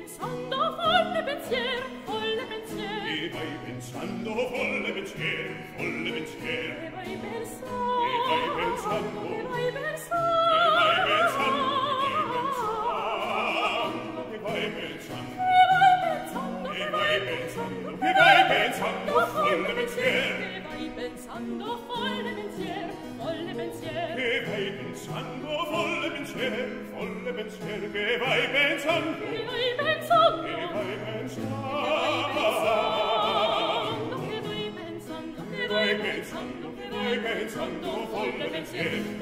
pensando folle pensier, folle pensier. E vai pensando folle pensier, folle pensier. E vai pensando, e vai pensando, e vai pensando, e vai pensando, e vai pensando, e vai pensando, folle pensier. e vai pensando folle pensier, folle pensier. E vai pensando folle pensier, folle pensier. Che vai pensando, E vai pensando, e vai pensando, e vai pensando, e vai pensando, e vai pensando, folle pensier.